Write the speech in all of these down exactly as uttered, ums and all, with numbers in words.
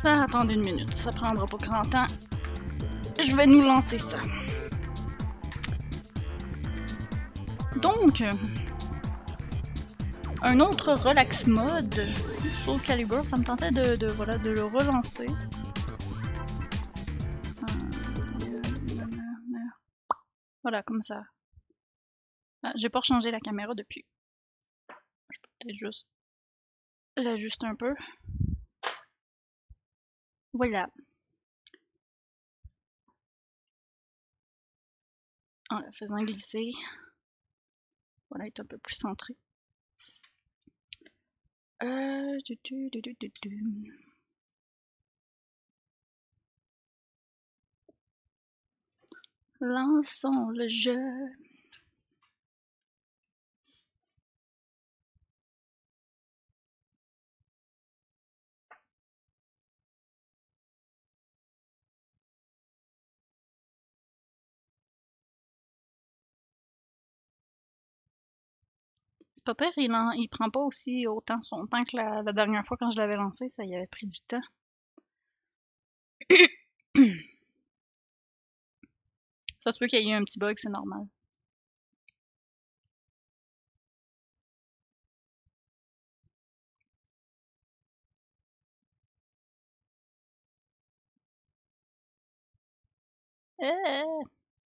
Ça, attendez une minute, ça prendra pas grand temps. Je vais nous lancer ça. Donc, un autre relax mode, Soul Calibur, ça me tentait de, de, voilà, de le relancer. Voilà, comme ça. Ah, j'ai pas changé la caméra depuis. Je peux peut-être juste l'ajuster un peu. Voilà. En la faisant glisser. Voilà, il est un peu plus centré. Euh... Du, du, du, du, du, du. Lançons le jeu. C'est pas pire, il, en, il prend pas aussi autant son temps que la, la dernière fois quand je l'avais lancé, ça y avait pris du temps. Ça se peut qu'il y ait eu un petit bug, c'est normal. Eh,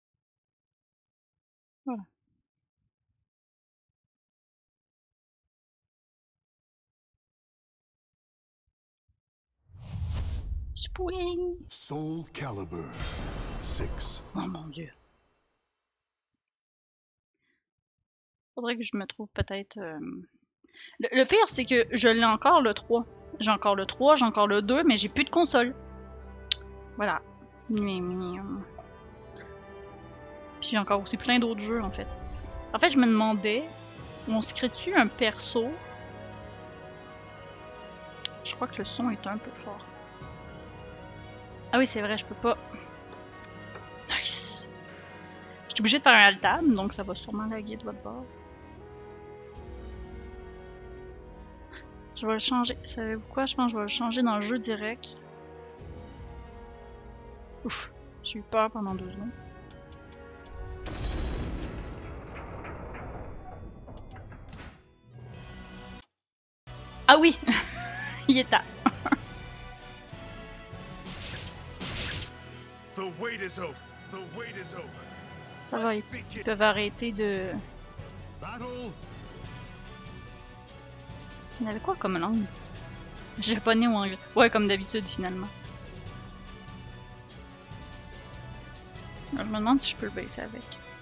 voilà. Spring! Soul Calibur six. Oh mon dieu. Faudrait que je me trouve peut-être... Euh... Le, le pire, c'est que je l'ai encore le trois. J'ai encore le trois, j'ai encore le deux, mais j'ai plus de console. Voilà. Puis j'ai encore aussi plein d'autres jeux, en fait. En fait, je me demandais, on se crée-tu un perso? Je crois que le son est un peu fort. Ah oui, c'est vrai, je peux pas... Nice! Je suis obligée de faire un alt-tab, donc ça va sûrement laguer de votre bord. Je vais le changer. Savez-vous quoi? Je pense que je vais le changer dans le jeu direct. Ouf, j'ai eu peur pendant deux secondes. Ah oui! Il est là. Ça va, ils peuvent arrêter de... Il y avait quoi comme langue? Japonais ou anglais? Ouais, comme d'habitude finalement. Alors, je me demande si je peux le baisser avec.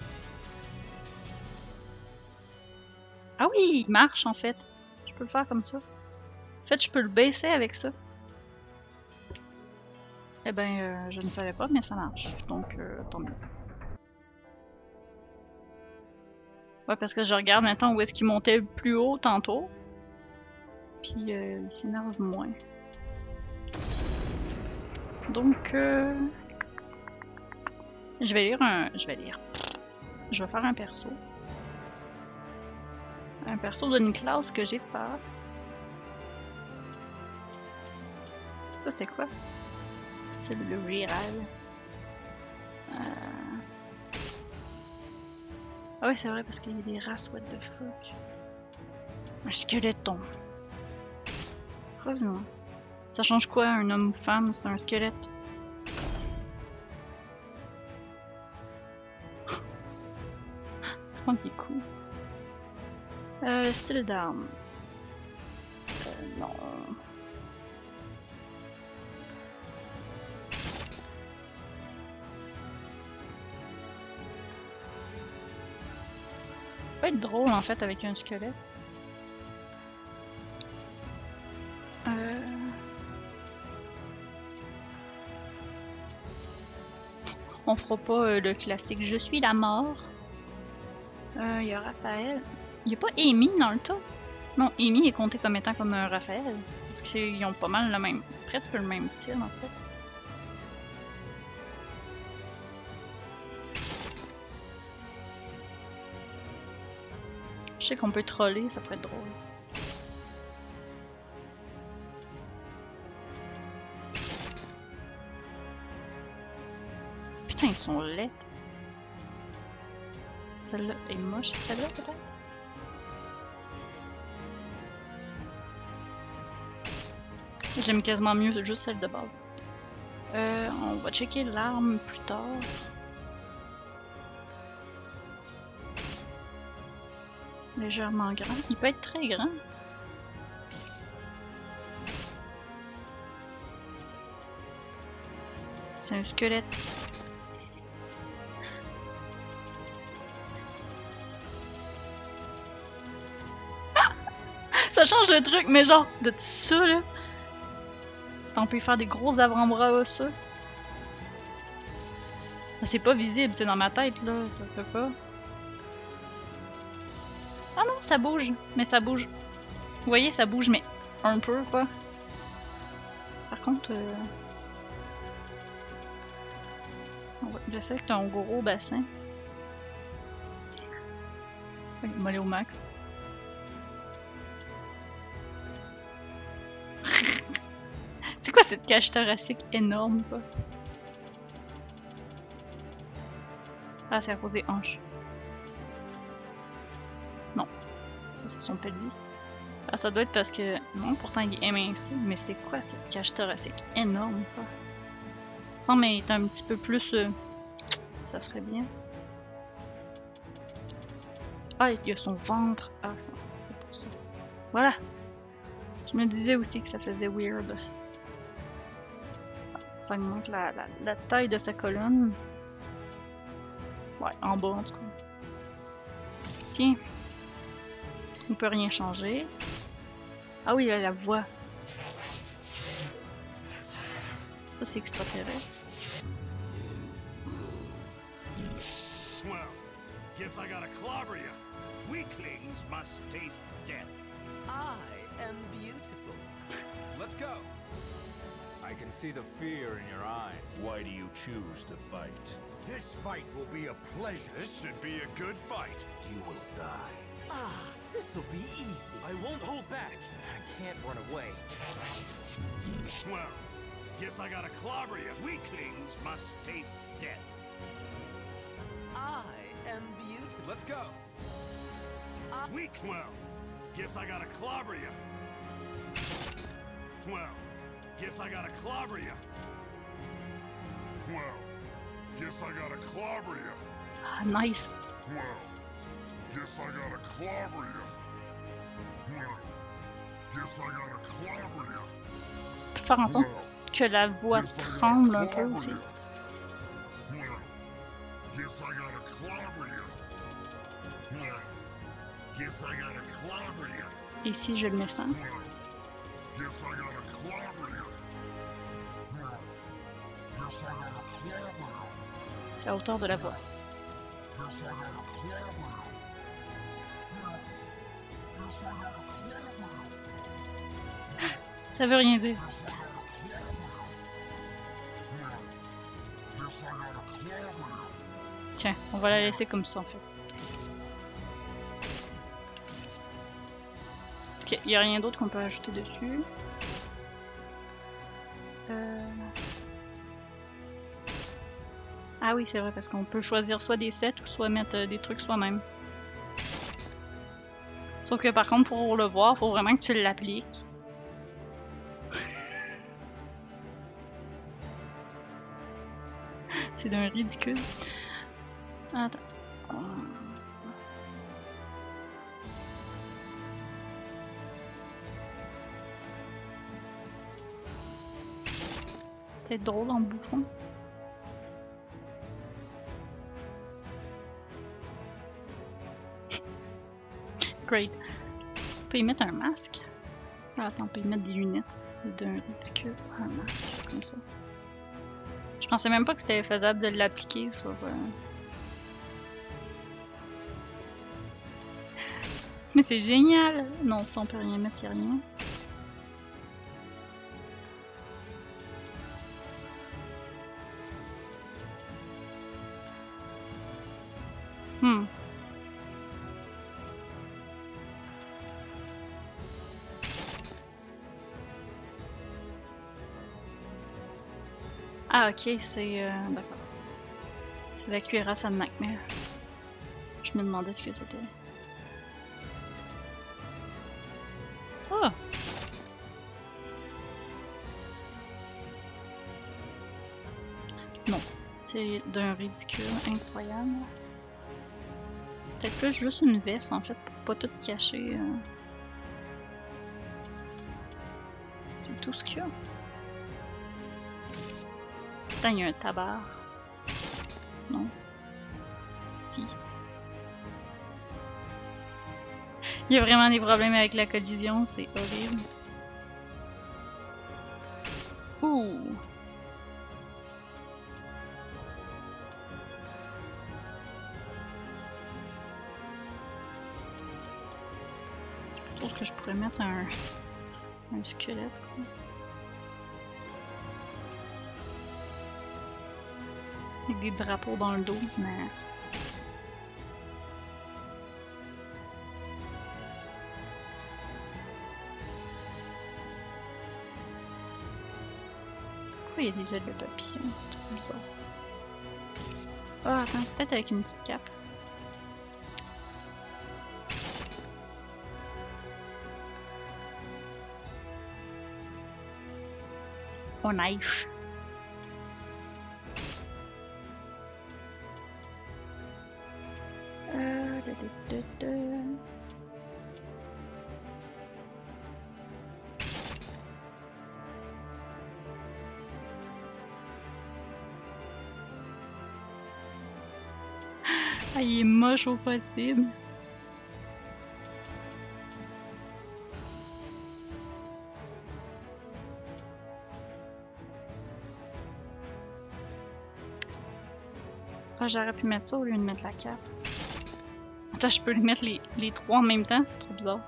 Ah oui, il marche en fait. Je peux le faire comme ça. En fait, je peux le baisser avec ça. Eh ben, euh, je ne savais pas, mais ça marche. Donc, euh, tant mieux. Ouais, parce que je regarde maintenant où est-ce qu'il montait plus haut tantôt. Puis, euh, il s'énerve moins. Donc, euh... je vais lire un... Je vais lire. Je vais faire un perso. Un perso de Niklaus que j'ai pas. Ça, c'était quoi? C'est le viral. Euh... Ah ouais, c'est vrai, parce qu'il y a des races, what the fuck. Un squeletton. Revenons. Ça change quoi, un homme ou femme? C'est un squelette. Oh, il est cool. Euh, style d'arme. Euh, non. Ça peut être drôle en fait avec un squelette. Euh... On fera pas euh, le classique je suis la mort. Il euh, y a Raphaël. Il n'y a pas Amy dans le tas? Non, Amy est comptée comme étant comme un Raphaël. Parce qu'ils ont pas mal le même, presque le même style en fait. Je sais qu'on peut troller, ça pourrait être drôle. Putain, ils sont laids. Celle-là est moche, celle-là peut-être? J'aime quasiment mieux juste celle de base. Euh, on va checker l'arme plus tard. Légèrement grand. Il peut être très grand. C'est un squelette. Ça change le truc, mais genre, de ça là. On peut faire des gros avant-bras osseux. C'est pas visible, c'est dans ma tête là, ça fait pas. Ah non, ça bouge, mais ça bouge. Vous voyez, ça bouge, mais un peu quoi. Par contre, euh... ouais, je sais que t'as un gros bassin. Il va aller au max. C'est quoi cette cage thoracique énorme quoi? Ah, c'est à cause des hanches. Non. Ça, c'est son pelvis. Ah, ça doit être parce que... Non, pourtant, il est émincé. Mais c'est quoi cette cage thoracique énorme, quoi? Il semble être un petit peu plus... Euh... Ça serait bien. Ah, il y a son ventre. Ah, c'est pour ça. Voilà. Je me disais aussi que ça faisait weird. Ça augmente la, la, la taille de sa colonne. Ouais, en bas en tout cas. Ok. On peut rien changer. Ah oui, il y a la voix. Ça c'est extraterrestre. Well, guess I gotta clobber you. Weaklings must taste death. I am beautiful. Let's go. I can see the fear in your eyes. Why do you choose to fight? This fight will be a pleasure. This should be a good fight. You will die. Ah, this'll be easy. I won't hold back. I can't run away. Well, guess I gotta clobber you. Weaklings must taste death. I am beautiful. Let's go. I Weak. Well, guess I gotta clobber you. Well, guess I gotta clobber you. Well, guess I gotta clobber you. Ah, nice. Well, guess I gotta clobber you. Well, guess I gotta clobber you. Je peux faire en sorte que la voix tremble un peu aussi. Well, guess I gotta clobber you. Well, guess I gotta clobber you. Ici, je le mets sans. Well, guess I gotta clobber you. Well, guess I gotta clobber you. C'est à hauteur de la voix. Guess I gotta clobber you. Well, guess I gotta clobber you. Ça veut rien dire. Guess I gotta clobber you. Well, guess I gotta clobber you. Tiens, on va la laisser comme ça en fait. Ok, il n'y a rien d'autre qu'on peut ajouter dessus. Euh... Ah oui, c'est vrai, parce qu'on peut choisir soit des sets ou soit mettre euh, des trucs soi-même. Sauf que par contre, pour le voir, il faut vraiment que tu l'appliques. C'est d'un ridicule. Attends. Peut-être drôle en bouffon. Great. On peut y mettre un masque. Ah, attends, on peut y mettre des lunettes. C'est d'un ridicule. Un masque, comme ça. Je pensais même pas que c'était faisable de l'appliquer sur... Euh... Mais c'est génial! Non, ça on peut rien mettre, y'a rien. Hmm. Ah ok, c'est... Euh, d'accord. C'est la cuirasse à Nightmare. Je me demandais ce que c'était. Oh! Non, c'est d'un ridicule incroyable. Peut-être plus juste une veste en fait pour pas tout cacher. Euh... C'est tout ce qu'il y a. Putain, il y a un tabac. Non. Si. Il y a vraiment des problèmes avec la collision, c'est horrible. Ouh! Je trouve que je pourrais mettre un, un squelette, quoi. Avec des drapeaux dans le dos, mais... Pourquoi il y a des ailes de papillon? C'est trop bizarre. Ah, attends, peut-être avec une petite cape. Oh, nice! Euh, da, da, da, da. Ah, il est moche au possible. Ah, j'aurais pu mettre ça au lieu de mettre la cape. Attends, je peux les mettre les, les trois en même temps? C'est trop bizarre.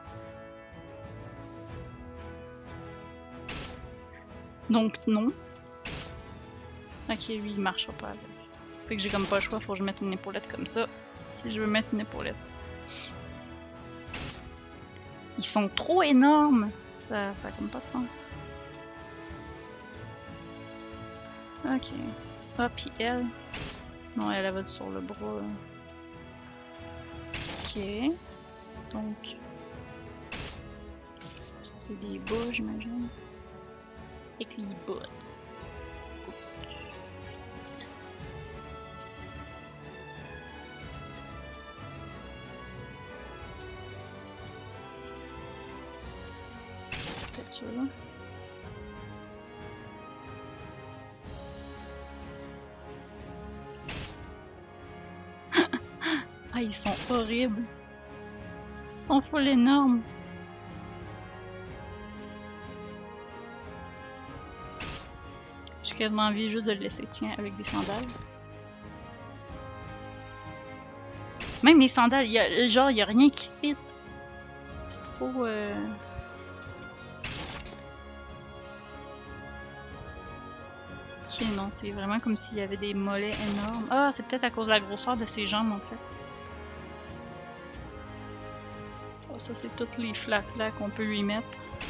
Donc, non. Ok, lui, il marchera pas avec. Fait que j'ai comme pas le choix, faut que je mette une épaulette comme ça. Si je veux mettre une épaulette. Ils sont trop énormes! Ça, ça a comme pas de sens. Ok. Ah, puis elle. Non, elle, elle va sur le bras. Ok. Donc. Ça, c'est des bas, j'imagine. Avec les bas. Peut-être ça. Ah, ils sont horribles. Ils sont full énormes. J'ai quasiment envie juste de le laisser tiens avec des sandales. Même les sandales, y a, genre, il n'y a rien qui fit. C'est trop... Euh... Ok, non, c'est vraiment comme s'il y avait des mollets énormes. Ah, c'est peut-être à cause de la grosseur de ses jambes, en fait. Oh, ça, c'est toutes les flaques-là qu'on peut lui mettre.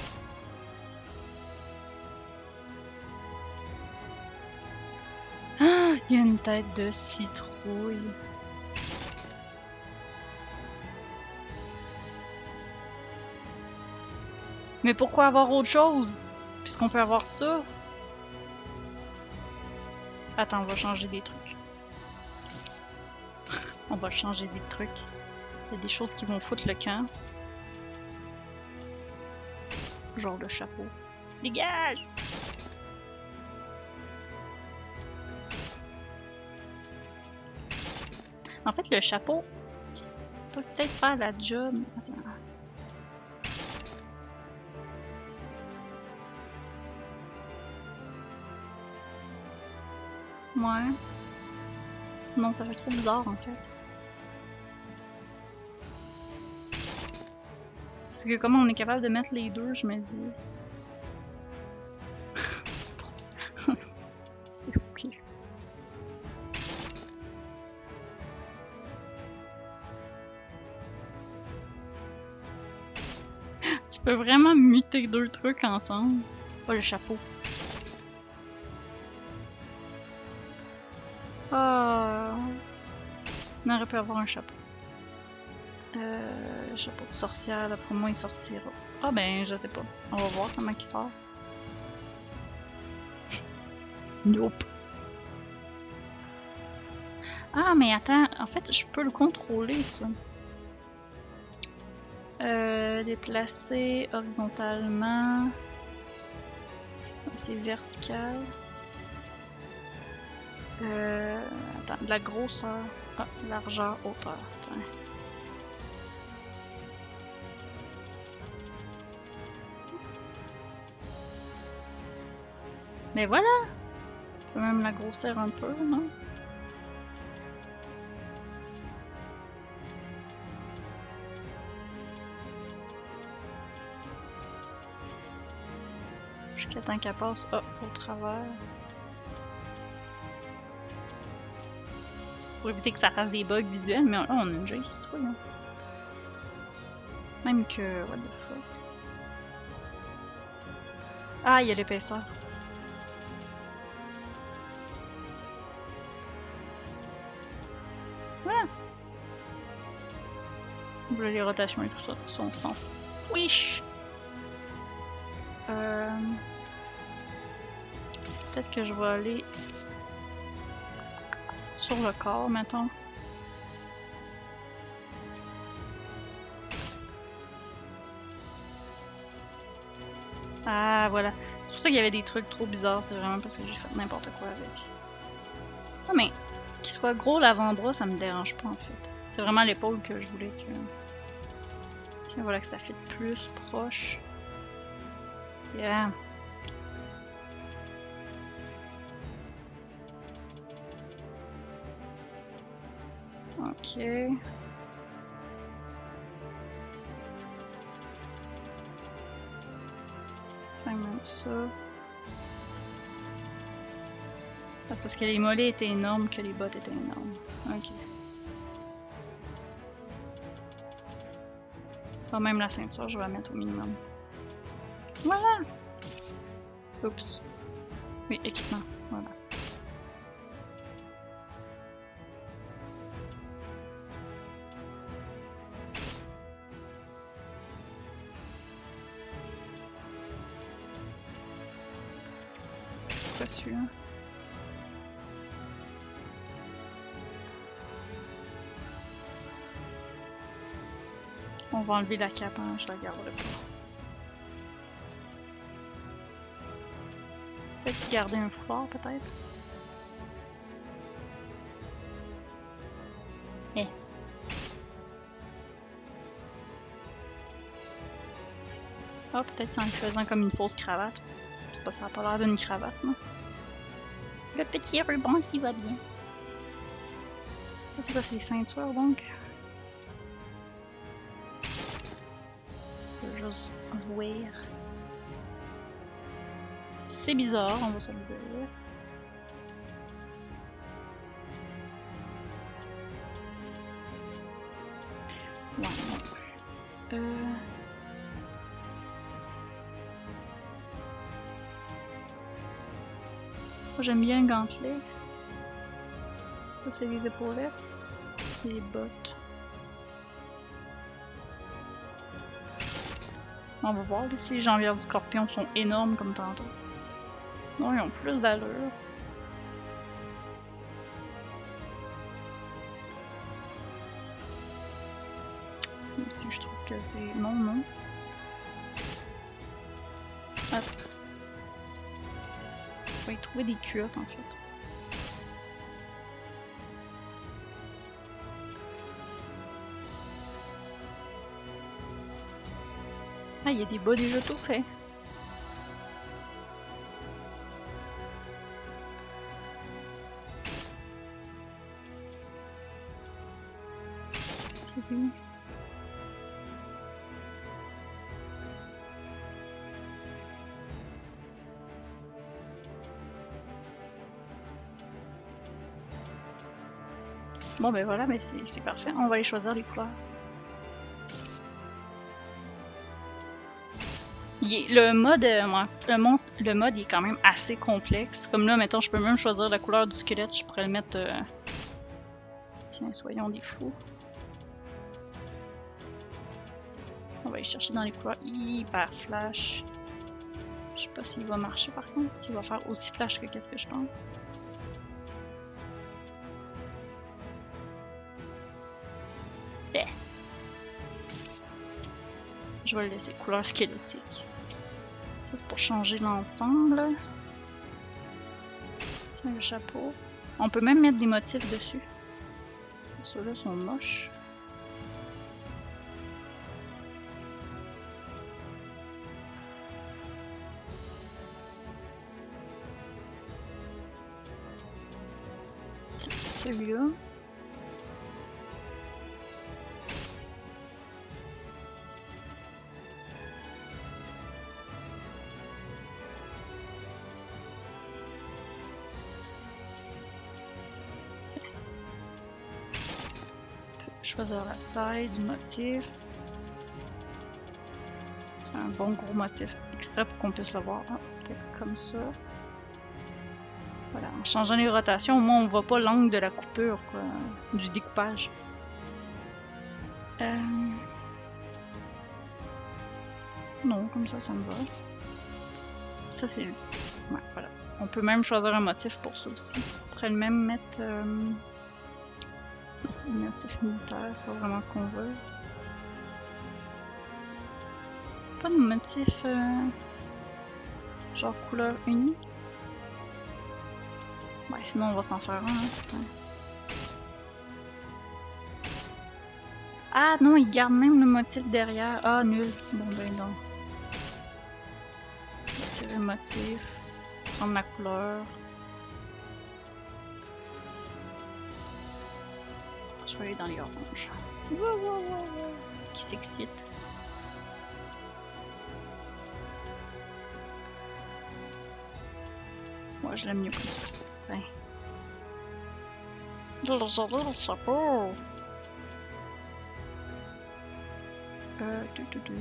Ah, il y a une tête de citrouille. Mais pourquoi avoir autre chose? Puisqu'on peut avoir ça. Attends, on va changer des trucs. On va changer des trucs. Il y a des choses qui vont foutre le camp. Genre le chapeau. Dégage! En fait, le chapeau peut peut-être faire la job. Attends. Ouais. Non, ça fait trop bizarre en fait. C'est que comment on est capable de mettre les deux, je me dis. Trop bizarre. C'est ok. Tu peux vraiment muter deux trucs ensemble. Oh, le chapeau. Oh, On aurait pu avoir un chapeau. Euh, le chapeau de sorcière, d'après moi, il sortira. Ah ben, je sais pas. On va voir comment il sort. Nope. Ah, mais attends, en fait, je peux le contrôler, ça. Euh, déplacer horizontalement. C'est vertical. Euh, attends, de la grosseur. Ah, largeur, hauteur. Attends. Mais voilà! Je peux même la grossir un peu, non? Jusqu'à temps qu'elle passe ah, au travers. Pour éviter que ça fasse des bugs visuels, mais là on a déjà ici trop, hein. Même que. What the fuck? Ah, il y a l'épaisseur. Voilà! Là, les rotations et tout ça sont sans fiche. Euh... Peut-être que je vais aller sur le corps, mettons. Ah, voilà. C'est pour ça qu'il y avait des trucs trop bizarres. C'est vraiment parce que j'ai fait n'importe quoi avec. Ah, mais qu'il soit gros l'avant-bras, ça me dérange pas en fait. C'est vraiment l'épaule que je voulais que... que... Voilà, que ça fit plus proche. Yeah. Ok. Ça même ça. C'est parce que les mollets étaient énormes que les bottes étaient énormes. Ok. Pas même la ceinture, je vais la mettre au minimum. Voilà! Oups. Oui, équipement. Voilà. C'est pas celui-là. On va enlever la cape, hein, je la garderai pas. Peut-être garder un foulard, peut-être. Eh. Ah, peut-être en le faisant comme une fausse cravate. Je sais pas, ça n'a pas l'air d'une cravate, non? Le petit ruban qui va bien. Ça, c'est quoi, c'est les ceintures, donc? Je vais juste voir. C'est bizarre, on va se le dire. Ouais, non. Euh... Moi, j'aime bien le gantelet. Ça, c'est les épaulettes. Les bottes. On va voir, ici, les jambières du scorpion sont énormes comme tantôt. Non, ils ont plus d'allure. Même si je trouve que c'est... Non, non. Hop. Je vais y trouver des culottes, en fait. Ah, il y a des bas déjà tout faits. Oui. Bon ben voilà, mais c'est parfait. On va aller choisir les couleurs. Il est, le mode, euh, le, mon, le mode il est quand même assez complexe. Comme là, mettons, je peux même choisir la couleur du squelette. Je pourrais le mettre euh, Tiens, soyons des fous. On va aller chercher dans les couleurs hyper flash. Je sais pas s'il va marcher par contre, s'il va faire aussi flash que qu'est-ce que je pense. Yeah. Je vais le laisser couleur squelettique. C'est pour changer l'ensemble. Tiens, le chapeau. On peut même mettre des motifs dessus. Ceux-là sont moches. Celui-là. Choisir la taille du motif. C'est un bon gros motif exprès pour qu'on puisse le voir. Ah, peut-être comme ça. Voilà, en changeant les rotations, au moins on voit pas l'angle de la coupure, quoi, du découpage. Euh... Non, comme ça, ça me va. Ça, c'est... Ouais, voilà. On peut même choisir un motif pour ça aussi. On pourrait le même mettre... Euh... Un motif militaire, c'est pas vraiment ce qu'on veut. Pas de motif... Euh... genre couleur unie. Ouais, sinon on va s'en faire un, hein, putain. Ah non, il garde même le motif derrière. Ah, nul. Bon ben non. Tirer le motif. Prendre la couleur. Je vais aller dans les oranges. Wow, wow, wow, wow. Qui s'excite. Moi, je l'aime mieux comme ça. Ouais. Le chapeau. Euh, du, du, du.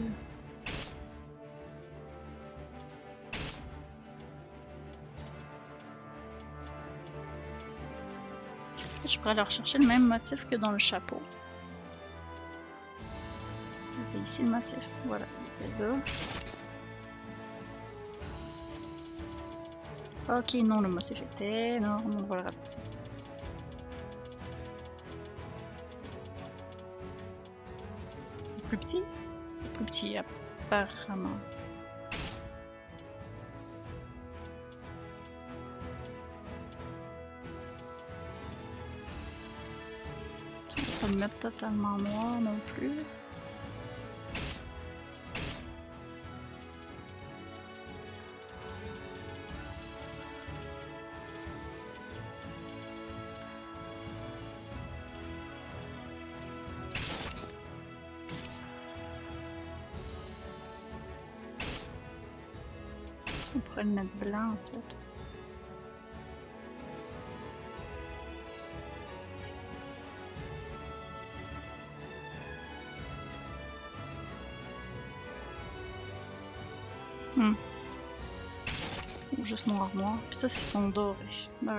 Je pourrais leur chercher le même motif que dans le chapeau. Et ici le motif. Voilà, il était là. Ok, non, le motif était... Non, on va le rapetisser. Plus petit? Plus petit, apparemment. On va pas le mettre totalement noir non plus. On pourrait le mettre blanc en fait. Hmm. Ou juste noir noir. Puis ça c'est fond doré. D'accord.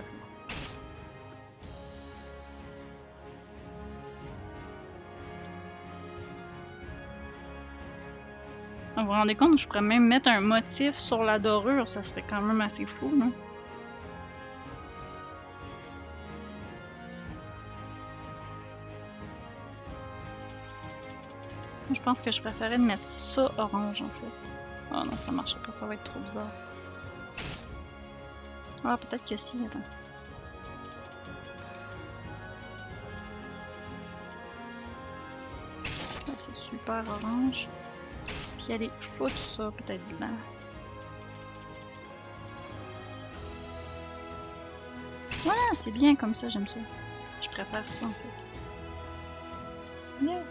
Vous vous rendez compte, je pourrais même mettre un motif sur la dorure, ça serait quand même assez fou, non? Je pense que je préférais mettre ça orange en fait. Oh non, ça marche pas, ça va être trop bizarre. Ah, peut-être que si, attends. C'est super orange. Puis allez, foutre ça, peut-être blanc. Voilà, c'est bien comme ça, j'aime ça. Je préfère ça en fait. Yeah.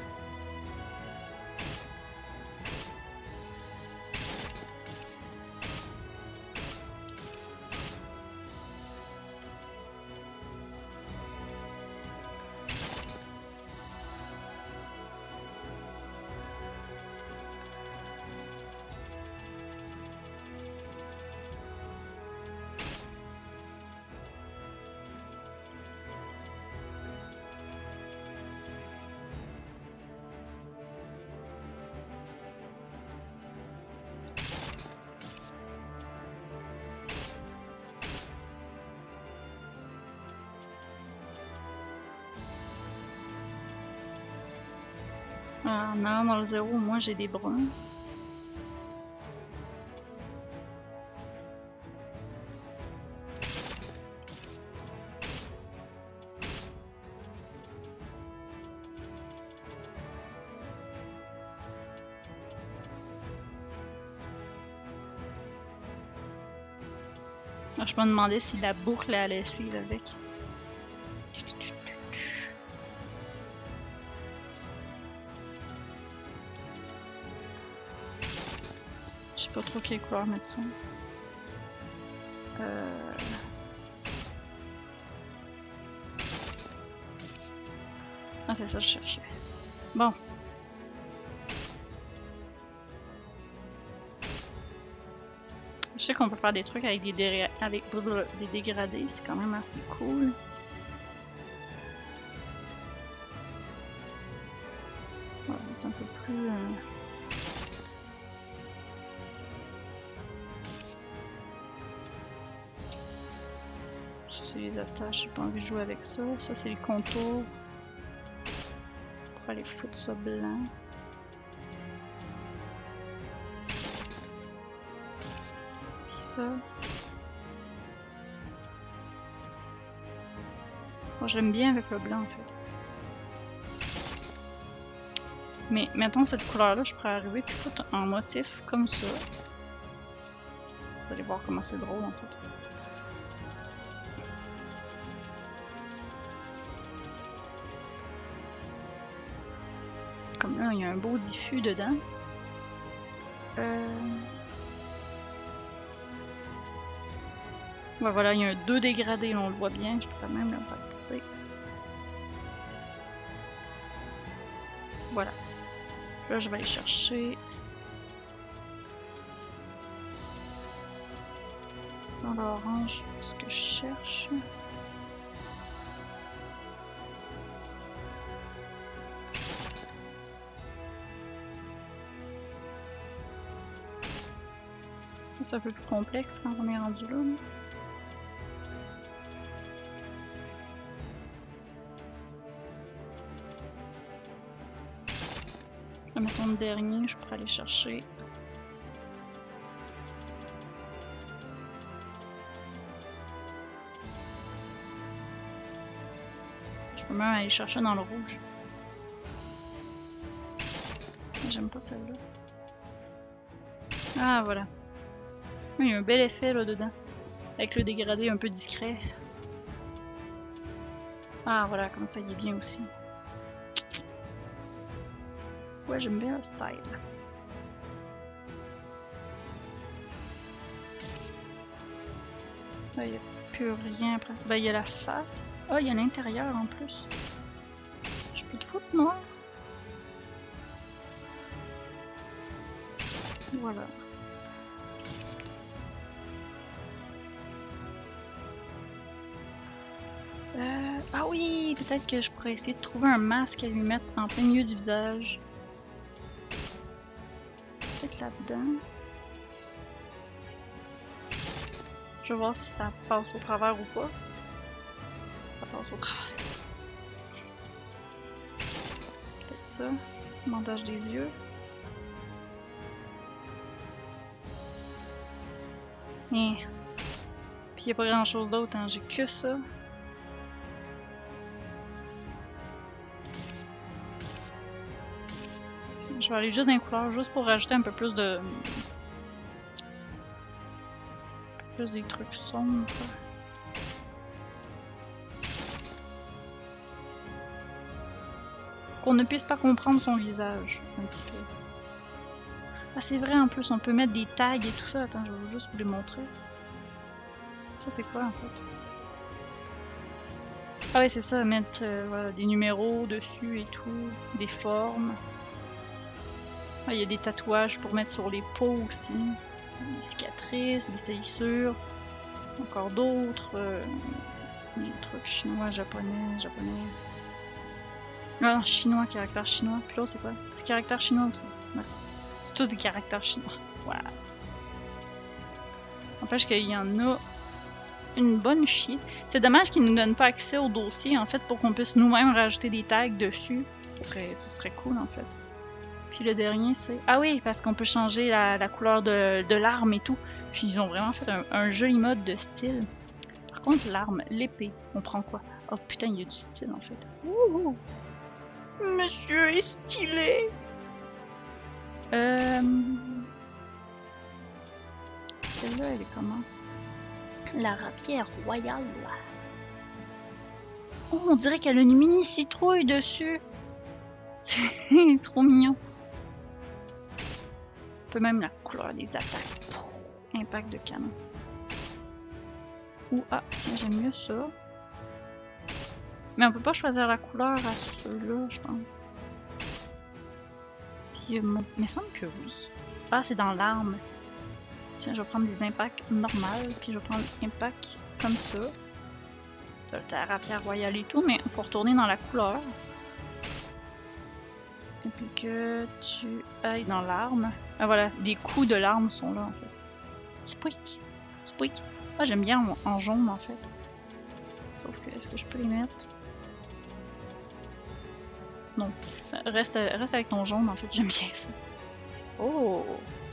Ah, non, dans le zéro, moi j'ai des bruns. Ah, je me demandais si la boucle allait suivre avec. Je sais pas trop quelle couleur mettre ça. Euh... Ah, c'est ça que je cherchais. Bon. Je sais qu'on peut faire des trucs avec des, dé avec des dégradés, c'est quand même assez cool. On va être un peu plus... Euh... Ça c'est les attaches, j'ai pas envie de jouer avec ça. Ça c'est les contours. On va aller foutre ça blanc. Oh, j'aime bien avec le blanc en fait. Mais mettons cette couleur là, je pourrais arriver puis foutre en motif comme ça. Vous allez voir comment c'est drôle en fait. Comme là, il y a un beau diffus dedans. Euh... Ouais, voilà, il y a un deux dégradés, là, on le voit bien, je pourrais même le baptiser. Voilà. Là, je vais aller chercher dans l'orange ce que je cherche. C'est un peu plus complexe quand on est rendu là. Je vais mettre mon dernier, je pourrais aller chercher. Je peux même aller chercher dans le rouge. J'aime pas celle-là. Ah voilà. Il y a un bel effet là dedans. Avec le dégradé un peu discret. Ah voilà, comme ça il est bien aussi. Ouais, j'aime bien le style. Là, il n'y a plus rien après. Ben, il y a la face. Ah, oh, il y a l'intérieur en plus. Je peux te foutre noir. Voilà. Euh, ah oui, peut-être que je pourrais essayer de trouver un masque à lui mettre en plein milieu du visage. Peut-être là-dedans. Je vais voir si ça passe au travers ou pas. Ça passe au travers. Peut-être ça. Bandage des yeux. Et... Puis il n'y a pas grand chose d'autre, hein. J'ai que ça. Je vais aller juste dans les couleurs, juste pour rajouter un peu plus de... Un peu plus des trucs sombres. Qu'on ne puisse pas comprendre son visage, un petit peu. Ah c'est vrai, en plus, on peut mettre des tags et tout ça. Attends, je vais juste vous les montrer. Ça c'est quoi en fait? Ah ouais, c'est ça, mettre euh, voilà, des numéros dessus et tout, des formes. Ah, il y a des tatouages pour mettre sur les peaux aussi. Des cicatrices, des salissures. Encore d'autres. Euh, des trucs chinois, japonais, japonais. Non, chinois, caractère chinois. Puis l'autre, c'est quoi? C'est caractère chinois aussi. Ouais. C'est tous des caractères chinois. Voilà. N'empêche qu'il y en a une bonne chier. C'est dommage qu'ils nous donnent pas accès au dossier, en fait, pour qu'on puisse nous-mêmes rajouter des tags dessus. Ce serait, ce serait cool, en fait. Puis le dernier, c'est... Ah oui, parce qu'on peut changer la, la couleur de, de l'arme et tout. Puis ils ont vraiment fait un, un joli mode de style. Par contre, l'arme, l'épée, on prend quoi? Oh putain, il y a du style en fait. Ouh! Monsieur est stylé! Euh... Celle-là, elle est comment? La rapière royale. Oh, on dirait qu'elle a une mini citrouille dessus. C'est trop mignon. On peut même la couleur des attaques. Impact de canon. Ou ah, j'aime mieux ça. Mais on peut pas choisir la couleur à ceux-là, je pense. Puis, euh, il me semble que oui. Ah, c'est dans l'arme. Tiens, je vais prendre des impacts normales, puis je vais prendre impact comme ça. T'as ta rapière royale et tout, mais il faut retourner dans la couleur. Et puis que tu ailles dans l'arme. Ah voilà, les coups de l'arme sont là en fait. Squeak! Squeak! Ah, j'aime bien en, en jaune en fait. Sauf que, est-ce que je peux les mettre? Non. Reste, reste avec ton jaune en fait, j'aime bien ça. Oh!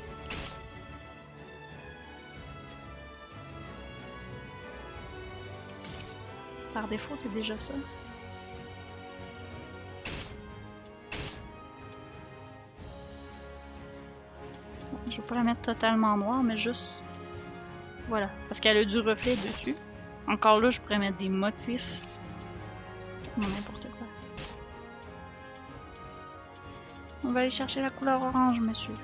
Par défaut, c'est déjà ça. Je vais pas la mettre totalement noire, mais juste... Voilà, parce qu'elle a du reflet dessus. Encore là, je pourrais mettre des motifs. C'est n'importe quoi. On va aller chercher la couleur orange, monsieur.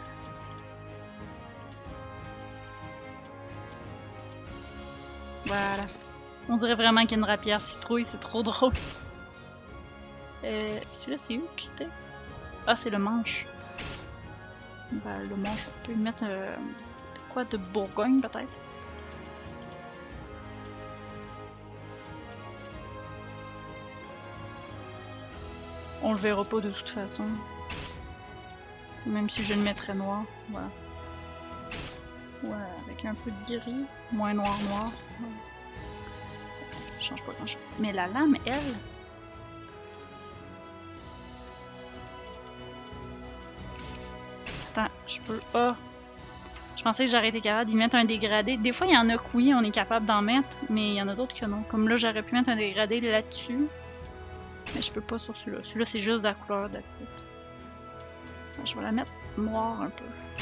Voilà. On dirait vraiment qu'il y a une rapière citrouille, c'est trop drôle. Euh, celui-là, c'est où qui était? Ah, c'est le manche. Ben, le manche, on peut lui mettre euh, quoi de Bourgogne, peut-être? On le verra pas de toute façon. Même si je le mettrais noir, voilà. Ouais, avec un peu de gris, moins noir noir. Ouais. Change pas grand chose. Mais la lame, elle. Attends, je peux. Ah! Je pensais que j'aurais été capable d'y mettre un dégradé. Des fois, il y en a que oui, on est capable d'en mettre, mais il y en a d'autres que non. Comme là, j'aurais pu mettre un dégradé là-dessus. Mais je peux pas sur celui-là. Celui-là, c'est juste de la couleur d'attitude. Je vais la mettre noire un peu.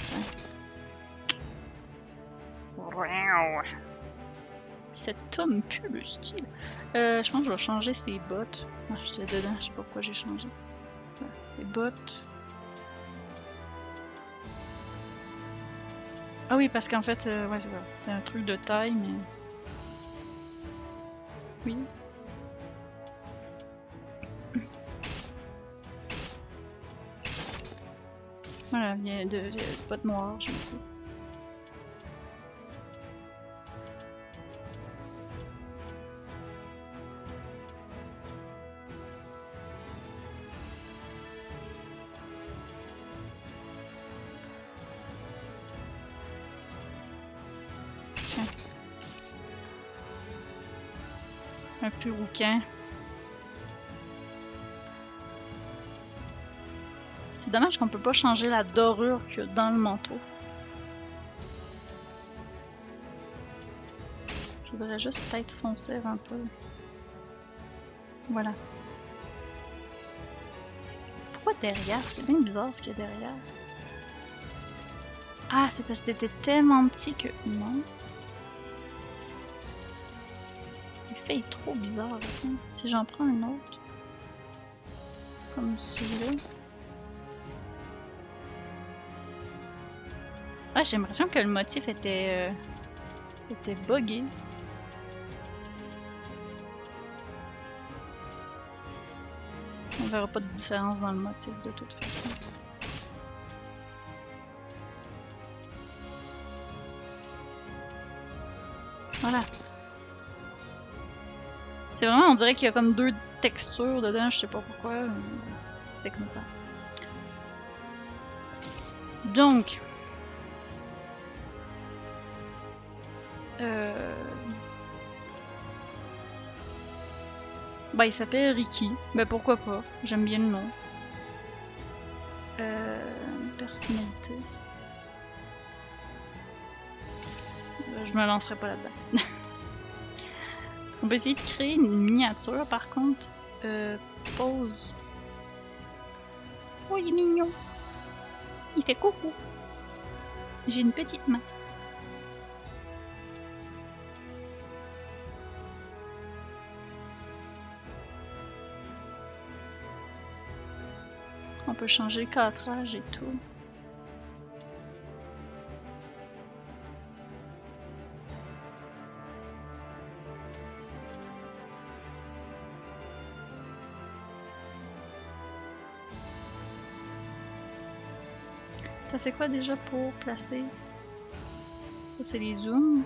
Wow. Cet homme pue le style. Euh, je pense que je vais changer ses bottes. Non, j'étais dedans, je sais pas pourquoi j'ai changé. Voilà, ses bottes. Ah oui, parce qu'en fait, euh, ouais, c'est ça. C'est un truc de taille, mais. Oui. Voilà, il y a de, de, de bottes noires, je me fous. Un peu rouquin. C'est dommage qu'on peut pas changer la dorure qu'il y a dans le manteau. Je voudrais juste peut-être foncer un peu. Voilà. Pourquoi derrière? C'est bien bizarre ce qu'il y a derrière. Ah, c'est parce que c'était tellement petit que... Non. L'effet est trop bizarre. Hein. Si j'en prends un autre. Comme celui-là. Ah, j'ai l'impression que le motif était... Euh, était buggé. On verra pas de différence dans le motif de toute façon. Voilà. C'est vraiment, on dirait qu'il y a comme deux textures dedans, je sais pas pourquoi. C'est comme ça. Donc... Euh... Bah, il s'appelle Ricky. Bah, pourquoi pas. J'aime bien le nom. Euh... personnalité. Je me lancerai pas là-dedans. On peut essayer de créer une miniature par contre. Euh, pose. Oh, il est mignon. Il fait coucou. J'ai une petite main. On peut changer le cadrage et tout. Ça c'est quoi déjà pour placer? Ça c'est les zooms.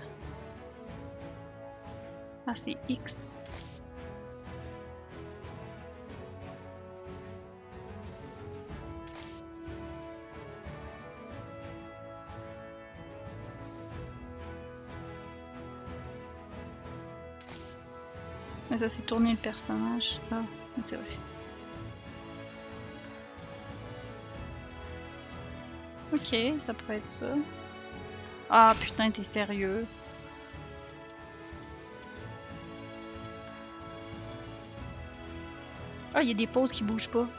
Ah c'est X. Mais ça c'est tourner le personnage. Ah, c'est vrai. Ok, ça pourrait être ça. Ah putain, t'es sérieux? Ah, il y a des poses qui bougent pas.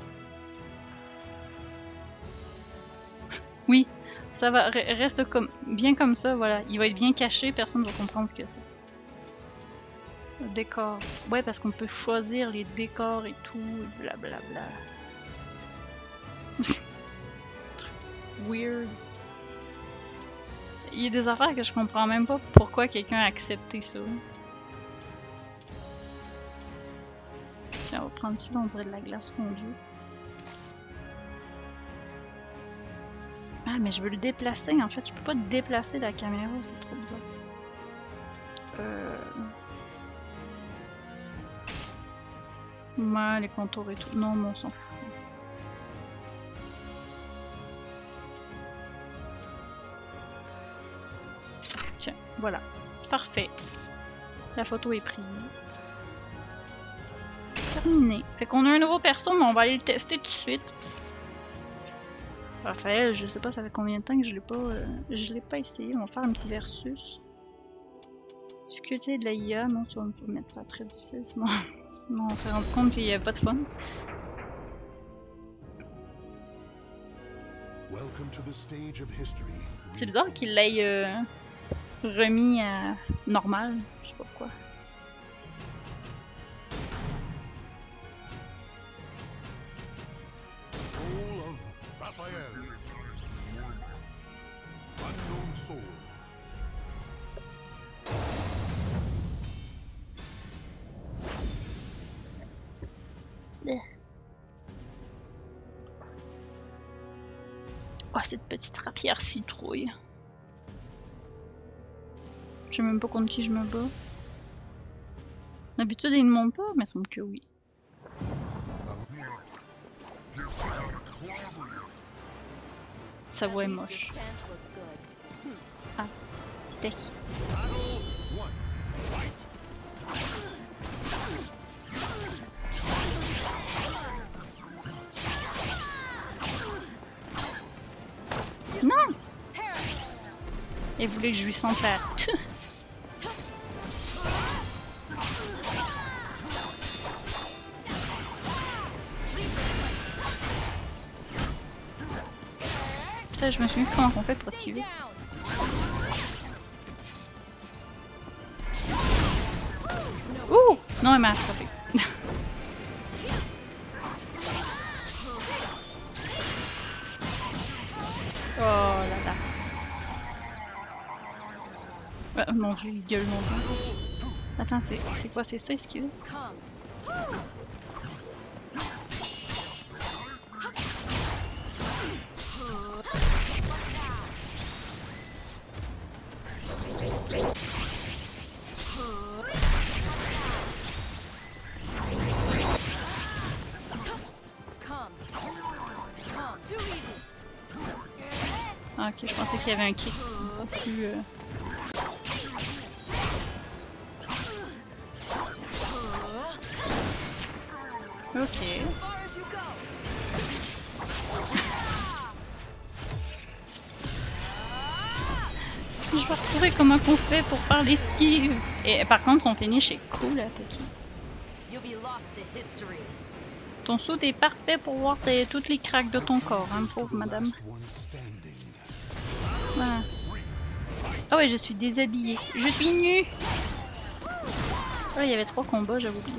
Oui, ça va, reste comme bien comme ça, voilà. Il va être bien caché, personne ne va comprendre ce que c'est. Le décor. Ouais, parce qu'on peut choisir les décors et tout, blablabla. Bla, bla. Weird. Il y a des affaires que je comprends même pas pourquoi quelqu'un a accepté ça. Tiens, on va prendre celui-là, on dirait de la glace fondue. Ah, mais je veux le déplacer en fait. Je peux pas déplacer la caméra, c'est trop bizarre. Euh... Ouais, les contours et tout. Non, mais on s'en fout. Tiens, voilà. Parfait. La photo est prise. Terminé. Fait qu'on a un nouveau perso, mais on va aller le tester tout de suite. Raphaël, je sais pas ça fait combien de temps que je l'ai pas euh, je l'ai pas essayé. On va faire un petit versus. Difficulté de la I A, non, ça va me mettre ça très difficile, sinon, sinon on se rend compte qu'il n'y a pas de fun. C'est bizarre qu'il l'ait euh, remis à normal, je sais pas pourquoi. Soul of Raphael. Unknown soul. Oh, cette petite rapière citrouille. Je sais même pas contre qui je me bats. D'habitude, il ne monte pas, mais il semble que oui. Sa voix est moche. Ah, tac. Non! Il voulait que je lui sente la... Ça, je me suis dit comment on fait pour esquiver. Ouh! Non, elle m'a attrapé. Oh là là. Ah, mon dieu, il gueule longtemps. Attends, c'est quoi? C'est ça, esquiver? Ah, ok, je pensais qu'il y avait un kick beaucoup plus... Euh... Ok. je vais retrouver comment on fait pour faire l'esquive. Et par contre, on finit chez cool à attaquer. You'll be lost to history. Ton saut est parfait pour voir tes- toutes les craques de ton corps, hein, pauvre madame. Voilà. Ah ouais, je suis déshabillée. Je suis nue. Oh, il y avait trois combats, j'avais oublié.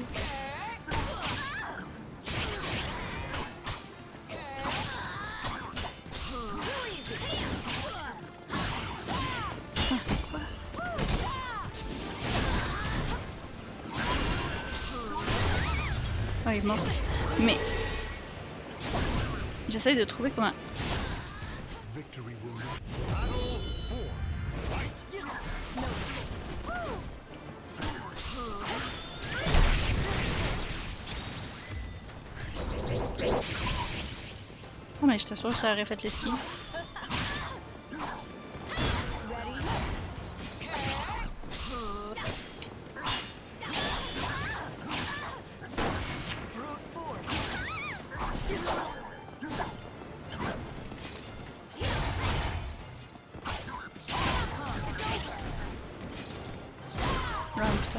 Oh, il est mort. Mais... j'essaye de trouver comment... Victory will not. Battle four. Fight. Oh mais j'étais sûre que ça aurait fait l'esquive. Round pas.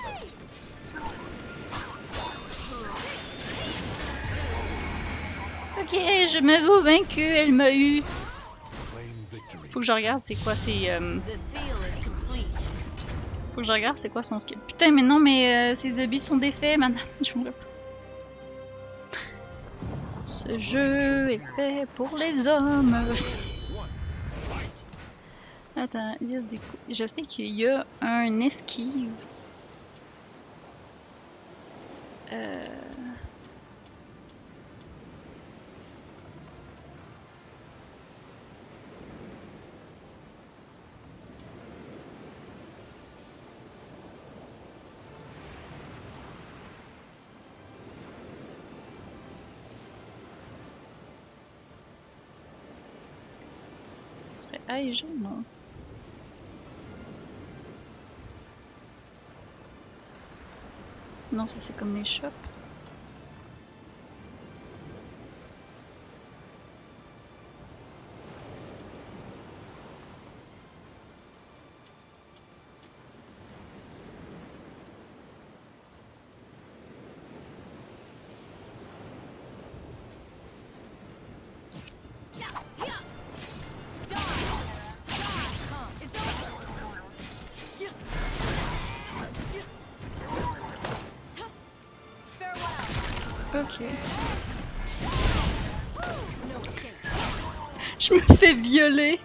Ok, je m'avoue vaincue, elle m'a eu. Claim victory. Faut que je regarde c'est quoi c'est... Euh... The seal is complete. Faut que je regarde c'est quoi son skill. Putain mais non mais euh, ces habits sont défaits madame. Je me... Ce jeu est fait pour les hommes. Attends, liste des coups. Je sais qu'il y a un esquive. Euh... C'est A I G, non? Non, ça c'est comme les shops. Ok. Je me fais violer.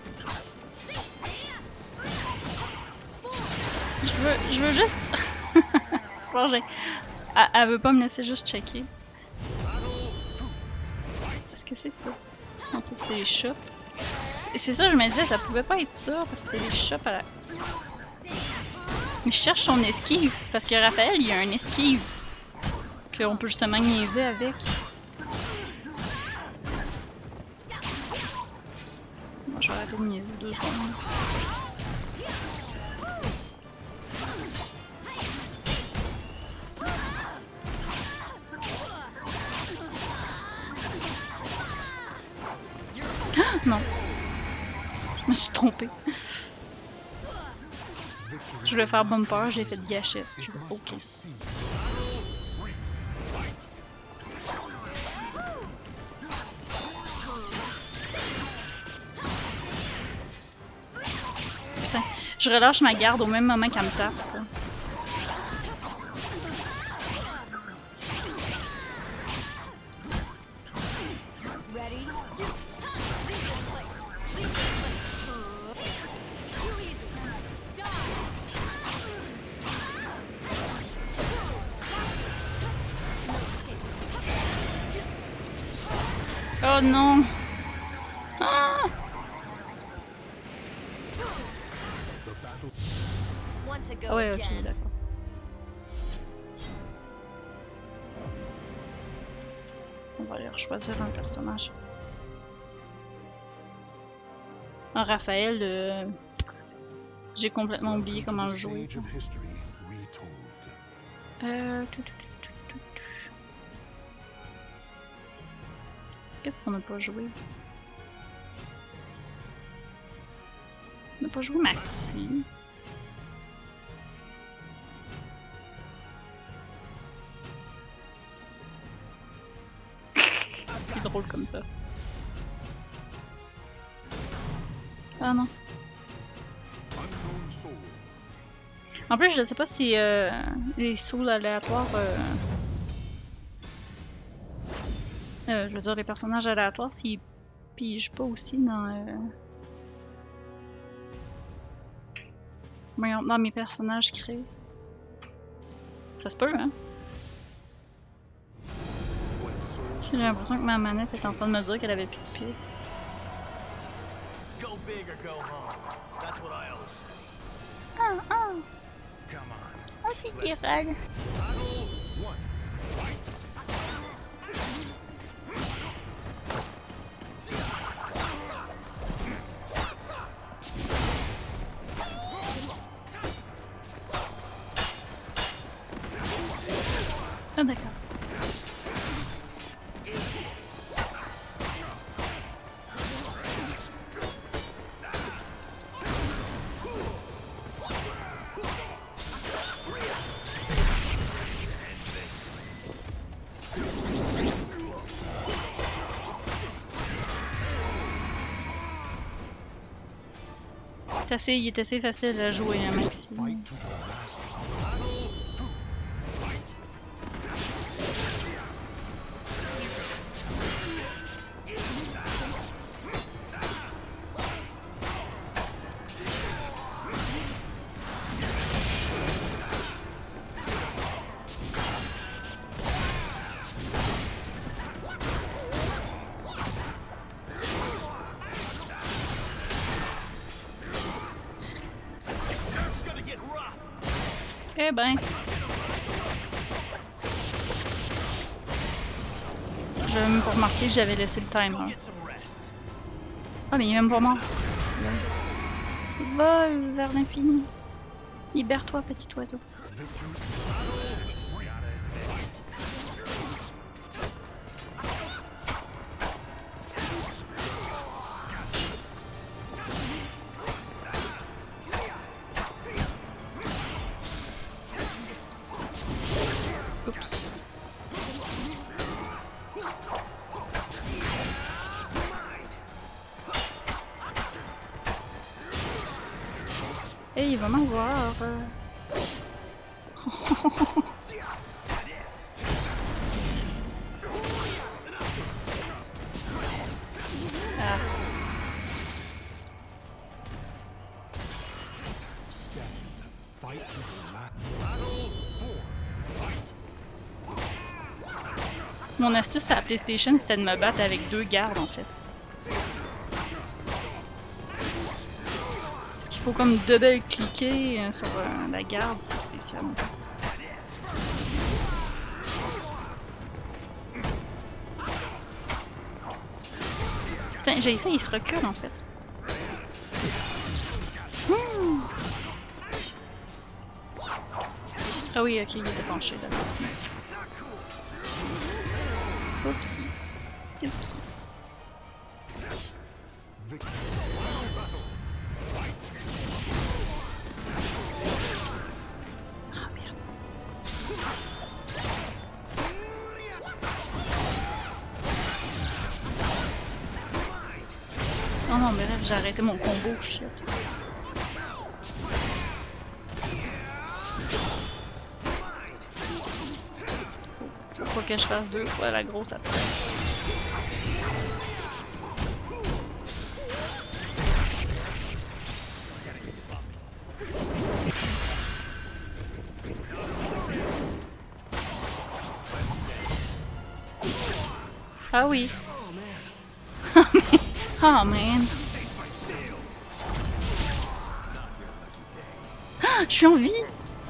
Je veux, je veux juste... Bon, j'ai- elle, elle veut pas me laisser juste checker. Est-ce que c'est ça? Non, ça c'est les shops. Et c'est ça, je me disais, ça pouvait pas être ça, parce que c'est les shops à la... Mais je cherche son esquive, parce que Raphaël, il y a un esquive. Qu'on peut justement niaiser avec. Bon, je vais arrêter de niaiser deux secondes. Ah, non. Je me suis trompée. Je voulais faire bumper, j'ai fait gâchette. Je fais, ok. Putain, je relâche ma garde au même moment qu'elle me tape. quoi. Ready? Oh non! Ah! The battle. Want to go Ah ouais, ok, again? d'accord. On va aller choisir un personnage. Ah, Raphaël, euh, j'ai complètement oublié comment le jouer. Page of history retold. Euh... tout, tout, tout, tout, tout. Qu'est-ce qu'on n'a pas joué? On n'a n'a pas joué ma fille. C'est drôle comme ça. Ah non. Unknown soul. En plus, je sais pas si euh, les souls aléatoires. Euh... Euh, je veux dire, les personnages aléatoires, s'ils pigent pas aussi dans. Euh... Voyons, dans mes personnages créés. Ça se peut, hein? When souls J'ai l'impression que ma manette est en train de me dire qu'elle avait plus de pied. Go big or go home. That's what I always say. Ah, ah! Come on. Oh, c'est Tyrell! one. Fight. Ah, d'accord. C'est assez, il est assez facile à jouer, hein, Maxime. Fight to the last. Surf's gonna get rough. Eh ben. J'avais même pas remarqué que j'avais laissé le timer. Go get some rest. Ah, mais il est même pas mort. Vole vers l'infini. Libère-toi, petit oiseau. Oups. Et il va m'avoir. euh. Ah. Stand. Fight to the last. Mon astuce à la PlayStation, c'était de me battre avec deux gardes en fait. Parce qu'il faut comme double-cliquer euh, sur euh, la garde, c'est spécial. En fait. Enfin, j'ai fait, il se recule en fait. Mmh. Ah oui, ok, il était penché d'abord. Oups. Oups. Victory. Ah merde. Oh non, mais là j'ai arrêté mon combo, shit. Faut que je fasse deux fois la grosse après. Ah oui. Oh man. Ah, je suis en vie.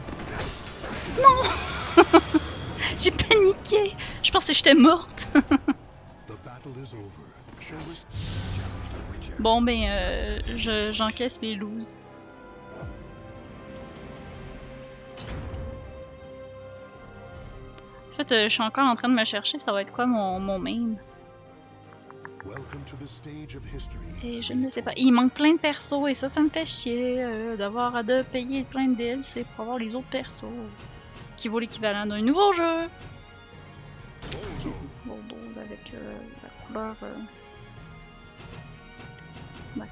Non. J'ai paniqué. Je pensais que j'étais morte. The battle is over. Show us. Challenge the Witcher. Bon ben, euh, je- j'encaisse les loses. En fait, euh, je suis encore en train de me chercher, ça va être quoi mon, mon main? Welcome to the stage of history. Et je ne sais pas. Il manque plein de persos et ça, ça me fait chier euh, d'avoir à de payer plein de D L C pour avoir les autres persos. Qui vaut l'équivalent d'un nouveau jeu. Bordeaux avec euh, la couleur. Euh... Ouais.